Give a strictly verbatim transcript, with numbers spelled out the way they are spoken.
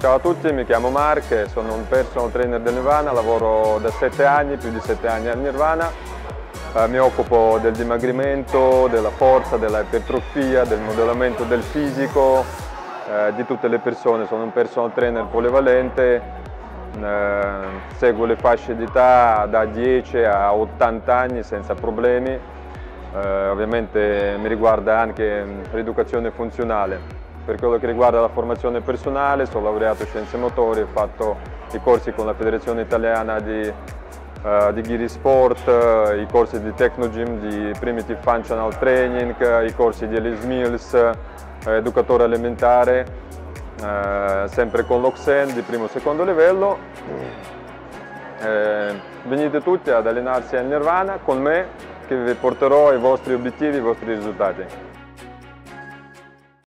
Ciao a tutti, mi chiamo Mark, sono un personal trainer del Nirvana, lavoro da sette anni, più di sette anni al Nirvana. Eh, mi occupo del dimagrimento, della forza, della ipertrofia, del modellamento del fisico, eh, di tutte le persone. Sono un personal trainer polivalente, eh, seguo le fasce di età da dieci a ottanta anni senza problemi. Eh, ovviamente mi riguarda anche l'educazione funzionale. Per quello che riguarda la formazione personale, sono laureato in scienze motorie, ho fatto i corsi con la Federazione Italiana di, uh, di Ghiri Sport, uh, i corsi di Technogym, di Primitive Functional Training, uh, i corsi di Elise Mills, uh, educatore alimentare, uh, sempre con l'Oxen di primo e secondo livello. Eh, venite tutti ad allenarsi al Nirvana con me, che vi porterò ai vostri obiettivi, ai vostri risultati.